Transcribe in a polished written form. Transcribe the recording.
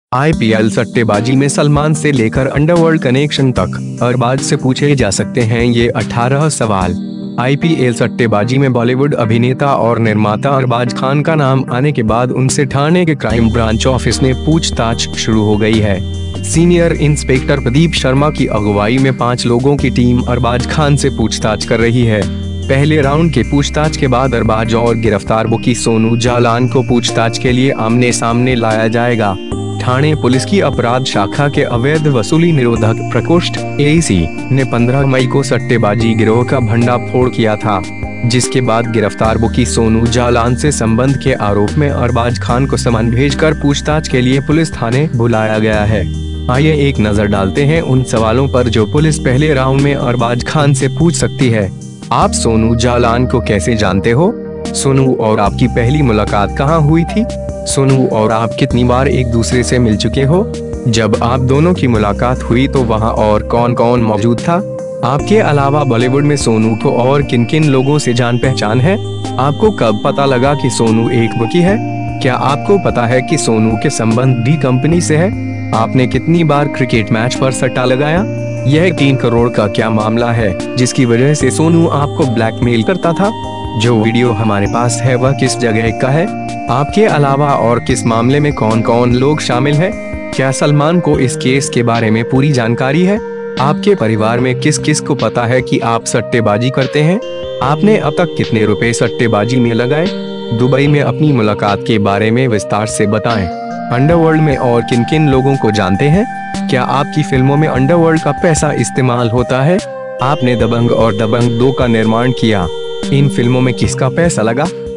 IPL सट्टेबाजी में सलमान से लेकर अंडरवर्ल्ड कनेक्शन तक अरबाज से पूछे जा सकते हैं ये 18 सवाल। आईपीएल सट्टेबाजी में बॉलीवुड अभिनेता और निर्माता अरबाज खान का नाम आने के बाद उनसे ठाणे के क्राइम ब्रांच ऑफिस में पूछताछ शुरू हो गई है। सीनियर इंस्पेक्टर प्रदीप शर्मा की अगुवाई में 5 लोगों की टीम अरबाज खान से पूछताछ कर रही है। पहले राउंड के पूछताछ के बाद अरबाज और गिरफ्तार बुकी सोनू जालान को पूछताछ के लिए आमने सामने लाया जाएगा। ठाणे पुलिस की अपराध शाखा के अवैध वसूली निरोधक प्रकोष्ठ (AEC) ने 15 मई को सट्टेबाजी गिरोह का भंडाफोड़ किया था, जिसके बाद गिरफ्तार बुकी सोनू जालान से संबंध के आरोप में अरबाज खान को समन भेजकर पूछताछ के लिए पुलिस थाने बुलाया गया है। आइए एक नजर डालते हैं उन सवालों पर जो पुलिस पहले राउंड में अरबाज खान से पूछ सकती है। आप सोनू जालान को कैसे जानते हो? सोनू और आपकी पहली मुलाकात कहाँ हुई थी? सोनू और आप कितनी बार एक दूसरे से मिल चुके हो? जब आप दोनों की मुलाकात हुई तो वहाँ और कौन कौन मौजूद था? आपके अलावा बॉलीवुड में सोनू को और किन किन लोगों से जान पहचान है? आपको कब पता लगा कि सोनू एक बुकी है? क्या आपको पता है कि सोनू के संबंध डी कंपनी से है? आपने कितनी बार क्रिकेट मैच पर सट्टा लगाया? यह 3 करोड़ का क्या मामला है जिसकी वजह से सोनू आपको ब्लैकमेल करता था? जो वीडियो हमारे पास है वह किस जगह का है? आपके अलावा और किस मामले में कौन कौन लोग शामिल हैं? क्या सलमान को इस केस के बारे में पूरी जानकारी है? आपके परिवार में किस किस को पता है कि आप सट्टेबाजी करते हैं? आपने अब तक कितने रुपए सट्टेबाजी में लगाए? दुबई में अपनी मुलाकात के बारे में विस्तार से बताएं। अंडरवर्ल्ड में और किन किन लोगों को जानते हैं? क्या आपकी फिल्मों में अंडरवर्ल्ड का पैसा इस्तेमाल होता है? आपने दबंग और दबंग 2 का निर्माण किया, इन फिल्मों में किसका पैसा लगा?